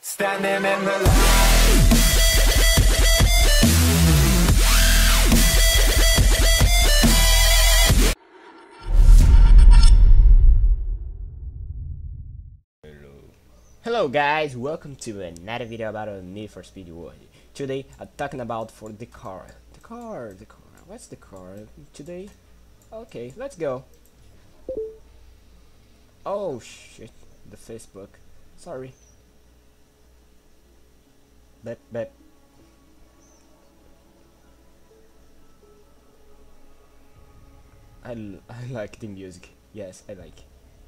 Standing in the light. Hello guys, welcome to another video about a Need for Speed World. Today I'm talking about for the car. What's the car today? Okay, let's go. Oh shit, the Facebook. Sorry. But I like the music. Yes, I like.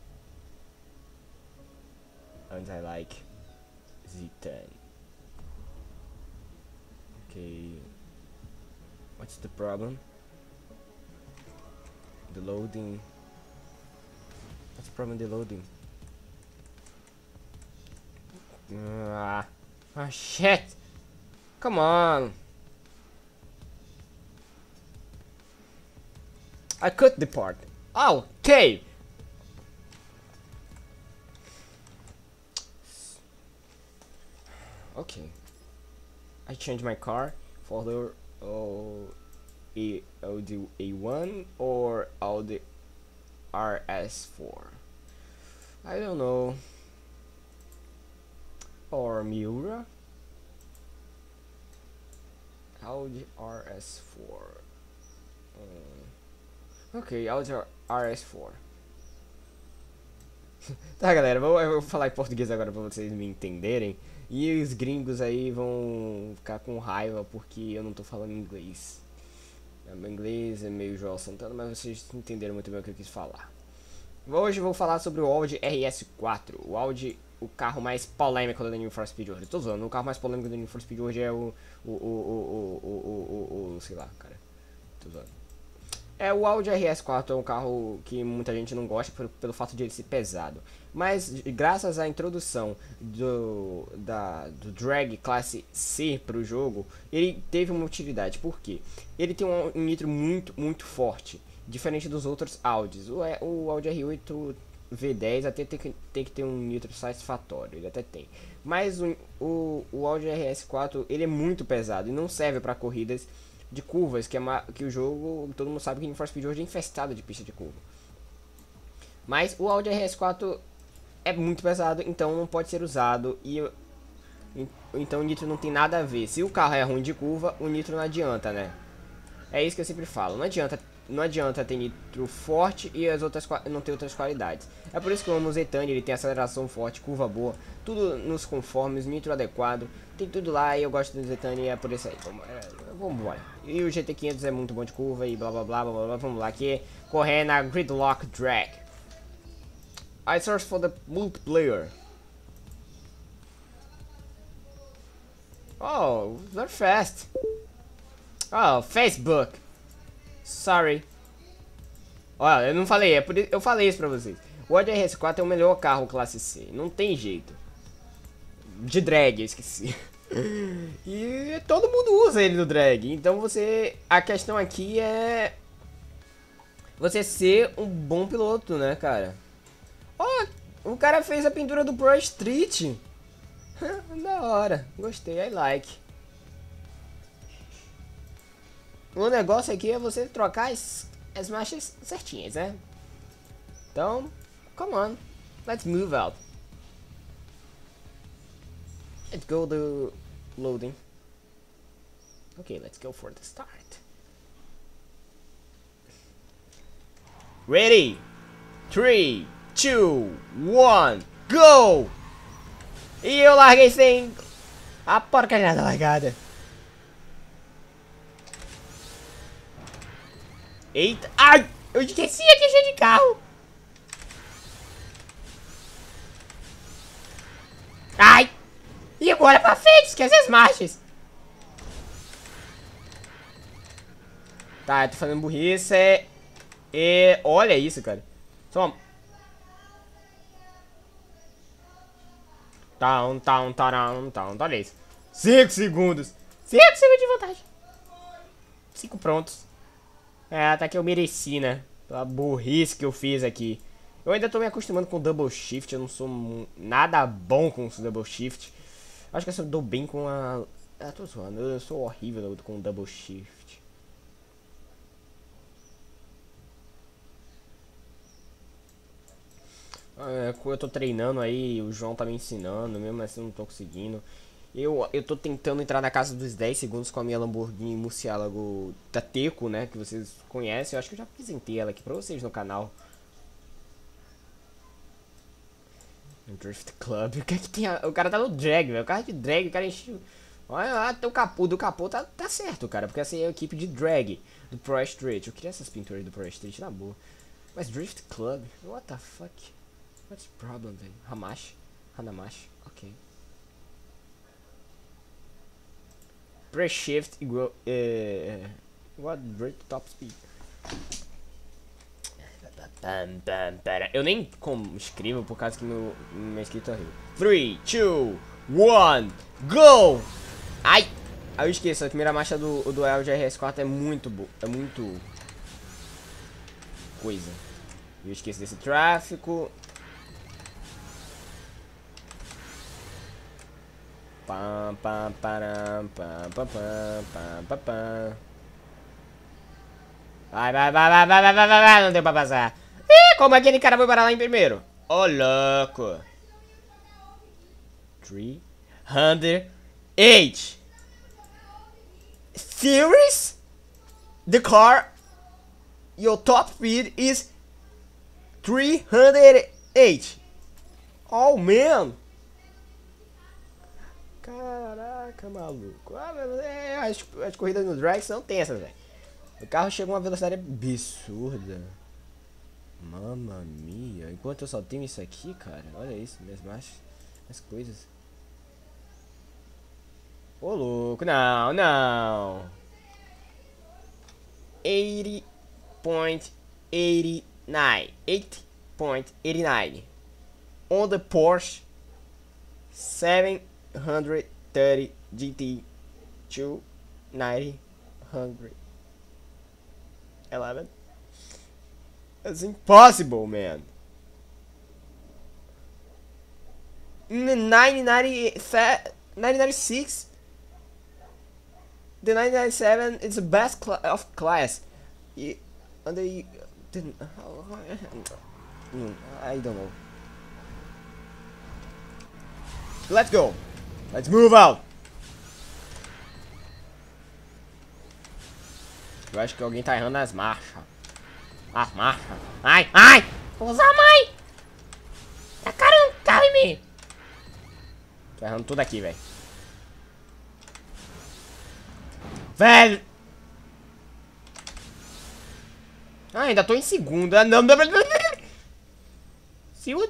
And I like Z10. Okay. What's the problem? The loading. What's the problem with the loading? Ah, shit! Come on! I cut the part. Okay! Okay. I changed my car for the Audi A1 or Audi RS4. I don't know. Or Miura. Audi RS4. Ok, Audi RS4. Tá, galera, eu vou falar em português agora pra vocês me entenderem. E os gringos aí vão ficar com raiva porque eu não tô falando inglês. Meu inglês é meio João Santana, mas vocês entenderam muito bem o que eu quis falar. Hoje eu vou falar sobre o Audi RS4. O Audi, o carro mais polêmico da Need for Speed World. Eu tô zoando, o carro mais polêmico da Need for Speed World é sei lá, cara. Tô zoando. O Audi RS4 é um carro que muita gente não gosta pelo fato de ele ser pesado. Mas graças à introdução do drag classe C para o jogo, ele teve uma utilidade. Por quê? Ele tem um nitro muito forte, diferente dos outros Audis. O Audi R8 V10 até tem que ter um nitro satisfatório, ele até tem. Mas o Audi RS4 ele é muito pesado e não serve para corridas de curvas, que o jogo, todo mundo sabe que Need for Speed hoje é infestado de pista de curva. Mas o Audi RS4 é muito pesado, então não pode ser usado então o nitro não tem nada a ver. Se o carro é ruim de curva, o nitro não adianta, né? É isso que eu sempre falo, não adianta ter nitro forte e as outras não ter outras qualidades. É por isso que eu amo o Zetane, ele tem aceleração forte, curva boa, tudo nos conformes, nitro adequado, tem tudo lá e eu gosto do Zetane e é por isso aí. Vamos embora. E o GT500 é muito bom de curva e blá blá blá blá blá, vamos lá aqui, correr na Gridlock Drag. I search for the multiplayer. Oh, they're fast. Oh, Facebook. Sorry. Olha, eu não falei, eu falei isso pra vocês. O Audi RS4 é o melhor carro classe C, não tem jeito. De drag, eu esqueci. E todo mundo usa ele no drag, então a questão aqui é você ser um bom piloto, né, cara? Ó, o cara fez a pintura do Pro Street. Da hora, gostei, I like. O negócio aqui é você trocar as marchas certinhas, né? Então, come on, let's move out. Let's go to loading. Okay, let's go for the start. Ready? 3, 2, 1, go! E eu larguei sem a porcaria da largada. Eita! Ai! Eu esqueci aqui cheio de carro! Ai! E agora pra frente, esquece as marchas! Tá, eu tô fazendo burrice. Olha isso, cara. Toma. Olha isso. 5 segundos. 5 segundos de vantagem. 5 prontos. Até que eu mereci, né? Pela burrice que eu fiz aqui. Eu ainda tô me acostumando com o double shift. Eu não sou nada bom com o double shift. Acho que eu dou bem com a... Ah, tô zoando, eu sou horrível com double shift. Eu tô treinando aí, o João tá me ensinando, mesmo assim eu não tô conseguindo. Eu tô tentando entrar na casa dos 10 segundos com a minha Lamborghini Murciélago da Teco, né? Que vocês conhecem. Eu acho que eu já apresentei ela aqui pra vocês no canal. Drift Club. O que é que tem? O cara tá no drag, velho. O cara de drag, o cara encheu. Olha lá, o capô do capô tá certo, cara. Porque essa aí é a equipe de drag do Pro Street. Eu queria essas pinturas do Pro Street na boa. Mas Drift Club? What the fuck? What's the problem, velho? Hanamash. Ok. Press Shift igual. Igual Drift Top Speed. Eu nem escrevo por causa que meu escrito é horrível. 3, 2, 1, go! Ai! Aí eu esqueço, a primeira marcha do LGRS4 é muito boa. É muito. Coisa. Eu esqueço desse tráfico. Pam, pam, param, pam, pam, pam, pam, pam, pam. Vai, não deu pra passar. Ih, como aquele cara foi parar lá em primeiro? Ô, louco. 308. Serious? The car, your top speed is 308. Oh, man. Caraca, maluco. As corridas no drag não tem essas, velho. O carro chega a uma velocidade absurda. Mamma mia. Enquanto eu só tenho isso aqui, cara. Olha isso, minhas marchas. As coisas. Ô, louco. Não, não. 80.89. 8.89. On the Porsche 730 GT 290 11. That's impossible, man. In the 1996, the 1997 is the best of class. And they didn't. I don't know. Let's go. Let's move out. Eu acho que alguém tá errando as marchas. As marchas. Ai, ai! Vou usar mãe! Tacaram um carro em mim! Tô errando tudo aqui, velho. Velho! Ah, ainda tô em segunda. Não, não, não. Segundo.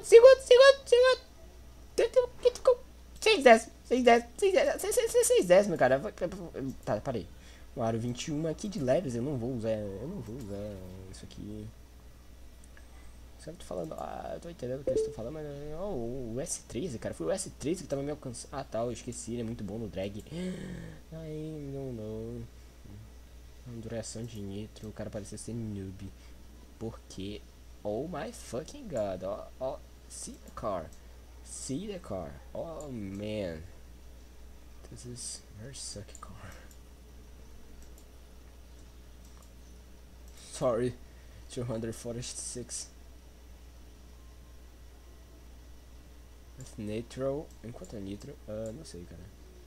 6 décimos, cara. Tá, parei. O aro 21 aqui de leves, eu não vou usar isso aqui. Sabe, tô falando, eu tô entendendo o que eles estão falando, mas o S13, cara, foi o S13 que tava me alcançando. Ah, tá, eu esqueci, ele é muito bom no drag. Ai, não. Duração de nitro, o cara parecia ser noob. Porque, oh my fucking god, see the car. Oh man, this is very sucky car. Sorry, 246. With nitro, enquanto é nitro, não sei, cara.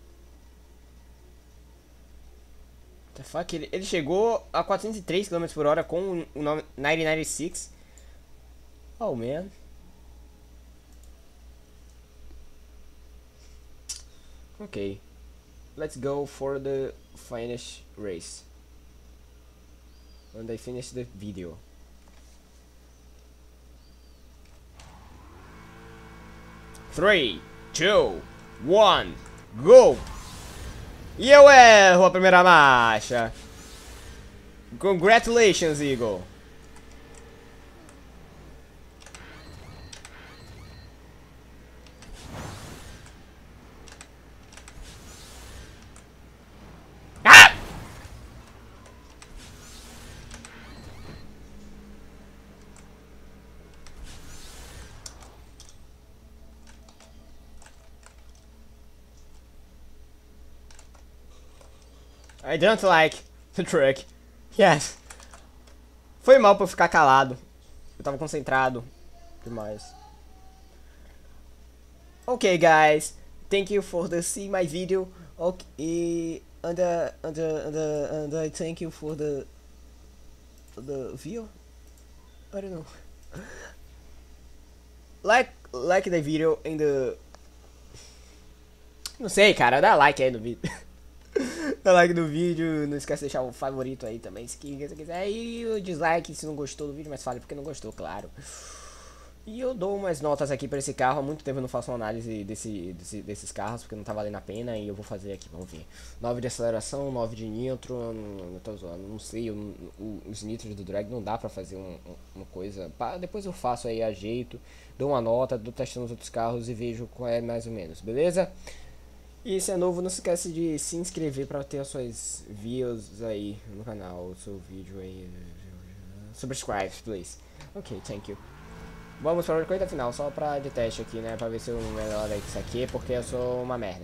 What the fuck, ele chegou a 403 km/h com o 996. Oh man. Okay, let's go for the finish race. When I finish the video. Three, two, one, go! E eu erro a primeira marcha. Congratulations, Eagle. I don't like the truck. Yes. Foi mal pra eu ficar calado. Eu tava concentrado demais. Okay, guys. Thank you for the see my video. Okay, and I thank you for the view. I don't know. Like the video and the... Não sei, cara. Dá like aí no vídeo. Dá like no vídeo. Não esquece de deixar o favorito aí também, se quiser. E o dislike se não gostou do vídeo, mas fale porque não gostou, claro. E eu dou umas notas aqui pra esse carro. Há muito tempo eu não faço uma análise desses carros, porque não tá valendo a pena. E eu vou fazer aqui, vamos ver. 9 de aceleração, 9 de nitro. Não tô zoando, não sei. Os nitros do drag não dá pra fazer uma coisa. Depois eu faço aí, ajeito. Dou uma nota, dou testando os outros carros e vejo qual é mais ou menos, beleza? E se é novo, não se esquece de se inscrever pra ter as suas views aí no canal. O seu vídeo aí. Subscribe, please. Ok, thank you. Vamos para a corrida final, só pra de teste aqui, né? Pra ver se eu melhoro isso aqui, porque eu sou uma merda.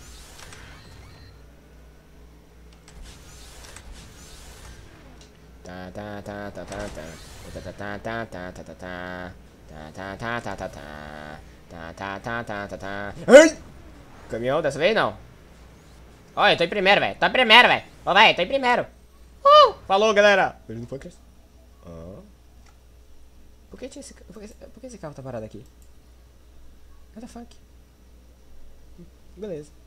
Ai! Caminhão, dessa vez não. Olha, eu tô em primeiro, velho. Tô em primeiro, velho. Ô, velho, tô em primeiro. Falou, galera. Beijo no podcast. Por que esse carro tá parado aqui? What the fuck? Beleza.